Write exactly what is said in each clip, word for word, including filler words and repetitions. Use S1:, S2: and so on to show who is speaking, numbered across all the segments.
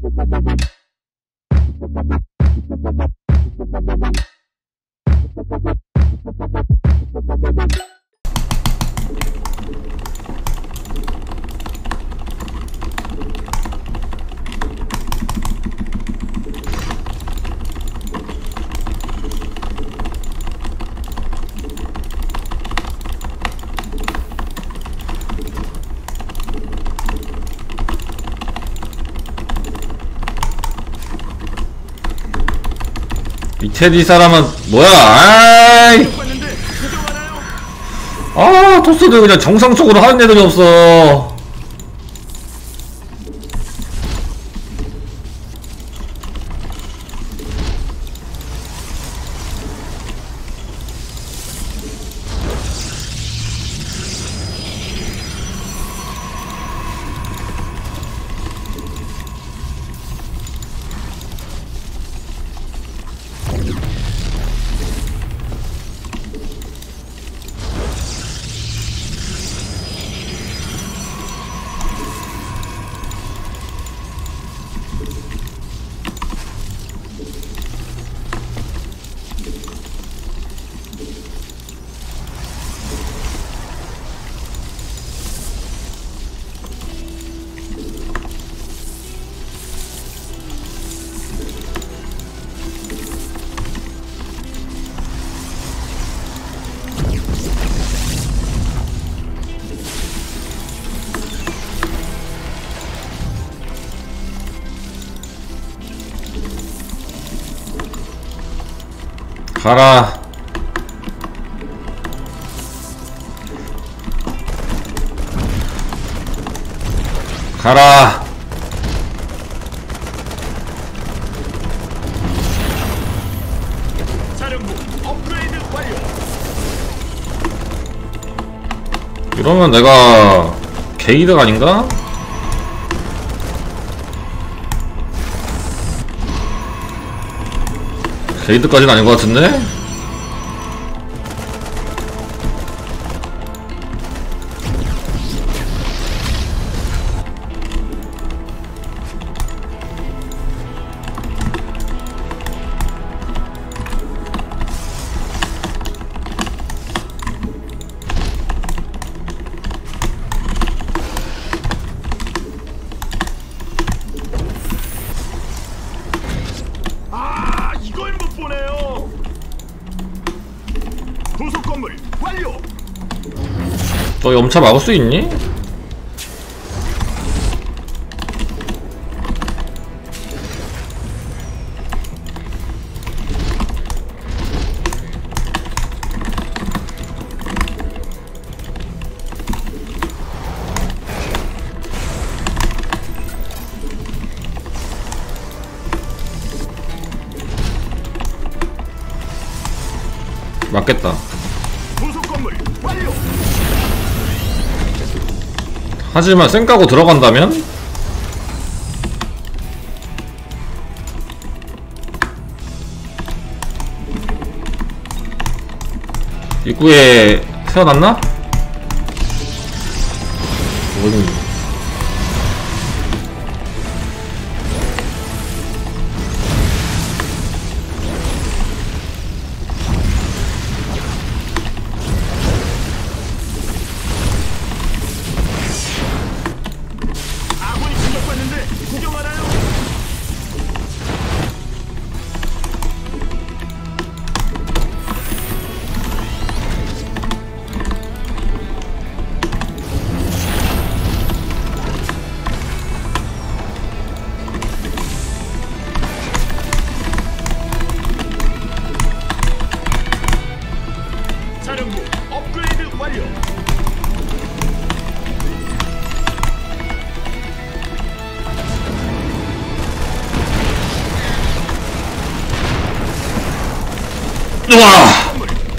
S1: 이 테디 사람은 뭐야? 아이, 아 토스들 그냥 정상적으로 하는 애들이 없어. 가라. 가라.
S2: 사령부 업그레이드 완료.
S1: 이러면 내가 게이드가 아닌가? 게이드까지는 아닌 것 같은데?
S2: 도속 건물 완료.
S1: 너 염차 막을 수 있니? 맞겠다. 하지만 쌩 까고 들어간다면? 입구에 세워놨나? 어디? 우와!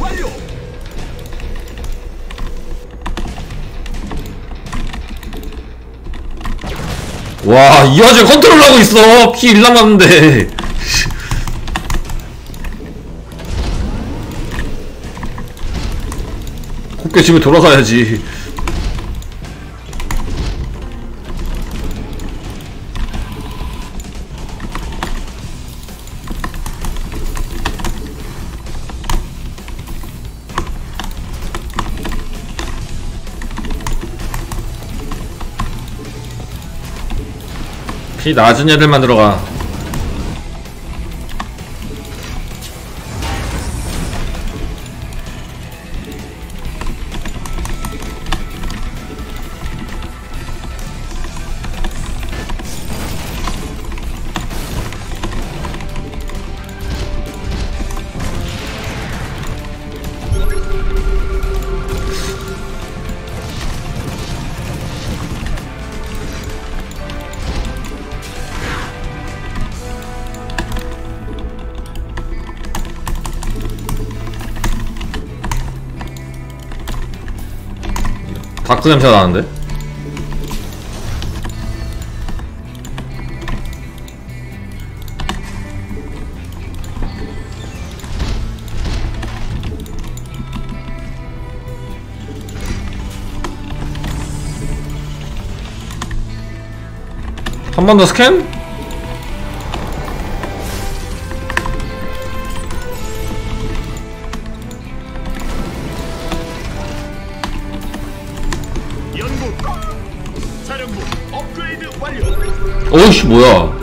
S1: 와, 이 와중에 컨트롤하고 있어! 피 일 남았는데! 곱게 집에 돌아가야지. 피 낮은 애들만 들어가. 다크 냄새가 나는데? 한 번 더 스캔?
S2: 연구 사령부 업그레이드 완료.
S1: 어이씨 뭐야.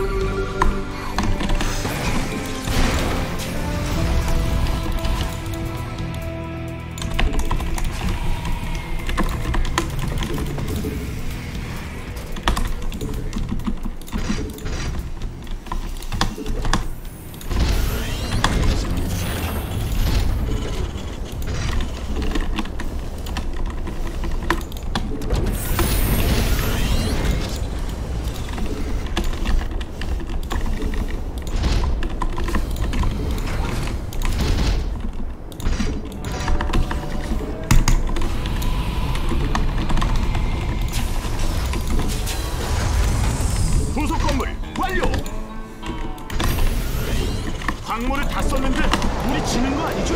S2: 부속 건물 완료. 광물을 다 썼는데 우리 지는 거 아니죠?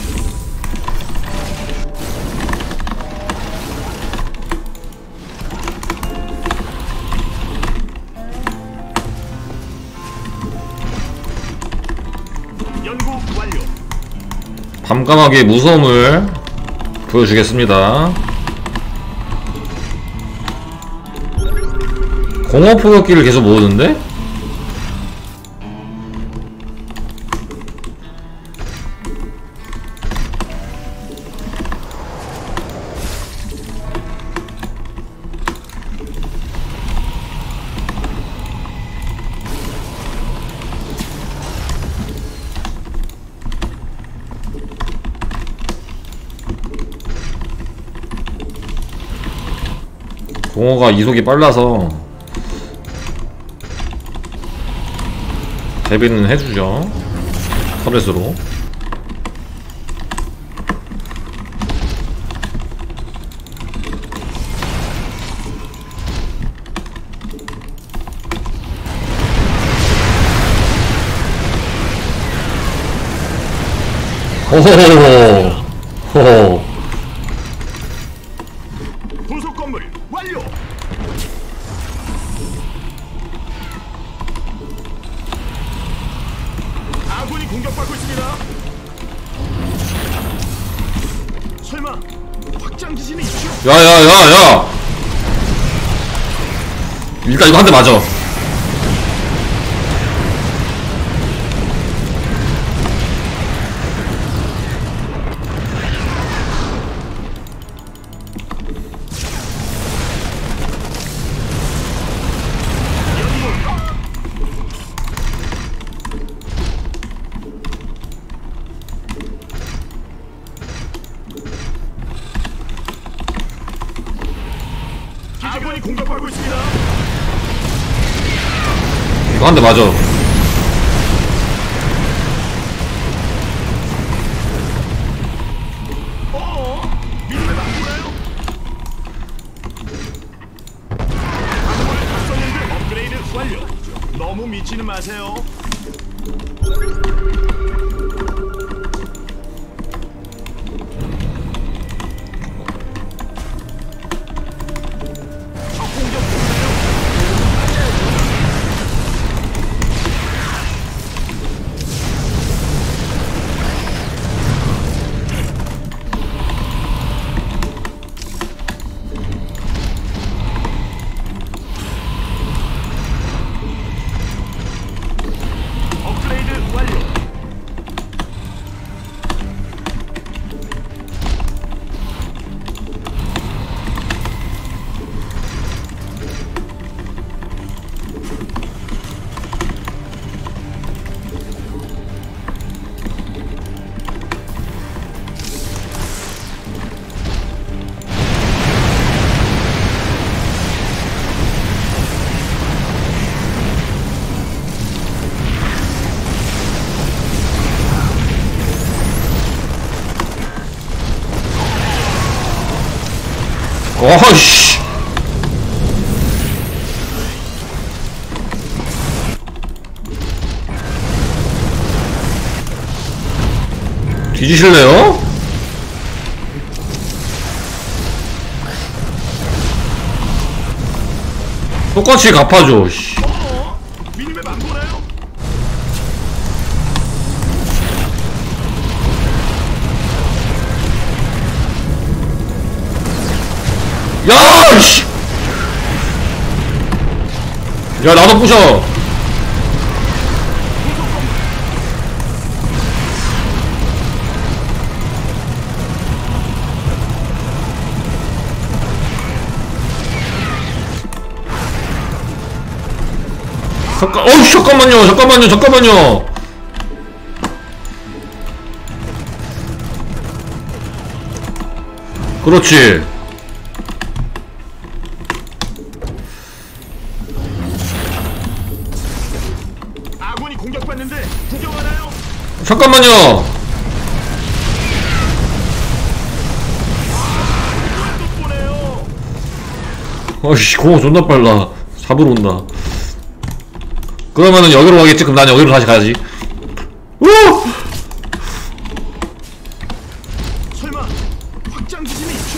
S2: 연구 완료.
S1: 밤까마귀의 무서움을 보여주겠습니다. 공허 포격기를 계속 모으는데? 공허가 이속이 빨라서 대비는 해주죠. 터렛으로. 호호호호 호호.
S2: 부속 건물 완료. 아군이 공격받고 있습니다. 설마 확장 기진이 있죠?
S1: 야야야야, 일단 이거 한 대 맞아.
S2: 아군이 공격받고 있습니다.
S1: 이거 한 대 맞아.
S2: 어어? 믿음에 바꾸나요? 광물을 다 썼는데 업그레이드 완료. 너무 미치는 마세요. 적 공격 보나요?
S1: 어이씨. 뒤지실래요? 똑같이 갚아줘. 씨.
S2: 어? 미니맵 안 보나요?
S1: 야, 씨. 야, 나도 부셔. 잠깐, 어우, 잠깐만요, 잠깐만요, 잠깐만요. 그렇지.
S2: 아군이 공격받는데 구경하나요?
S1: 잠깐만요.
S2: 또 보네요.
S1: 어이씨, 공허 존나 빨라. 잡으러 온다. 그러면은 여기로 가겠지? 그럼 난 여기로 다시 가야지. 우!
S2: 설마 확장 기진이 있죠?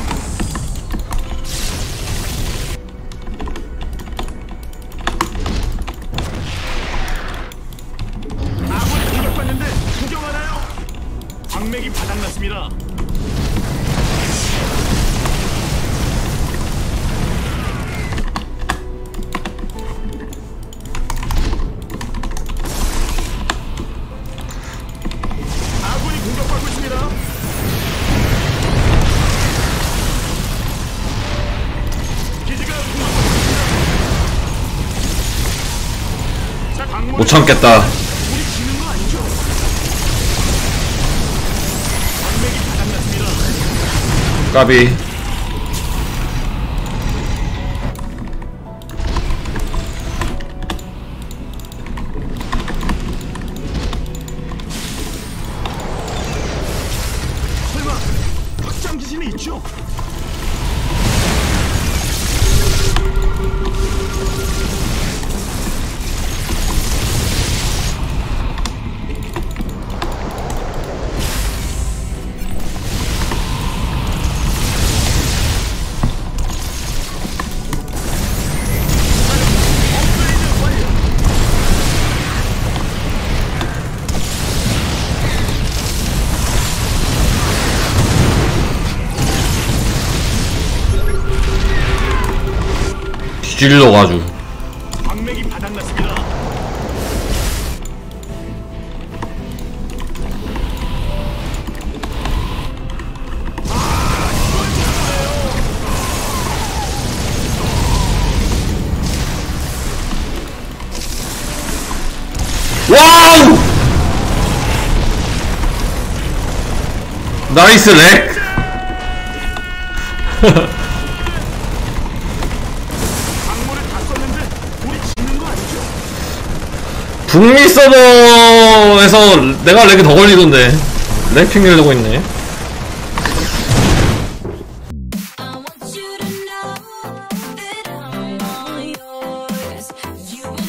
S2: 아군이 공격받는데 구경하나요? 광맥이 바닥났습니다. 아군이 공격받고 있습니다. 기지가 공격받고 있습니다. 자, 광물
S1: 못 참겠다.
S2: 우리 지는 거 아니죠? 광맥이 바닥났습니다.
S1: 까비.
S2: 설마 확장 기진이 있죠? 업그레이드 완료.
S1: 뒤질러가지고.
S2: 광맥이 바닥났습니다.
S1: 와우! 나이스 렉!
S2: 광물을 다 썼는데 우리 지는 거 아니죠?
S1: 북미 서버에서 내가 렉이 더 걸리던데. 렉 핑계려고 있네.
S3: I want you to know that I'm all yours. You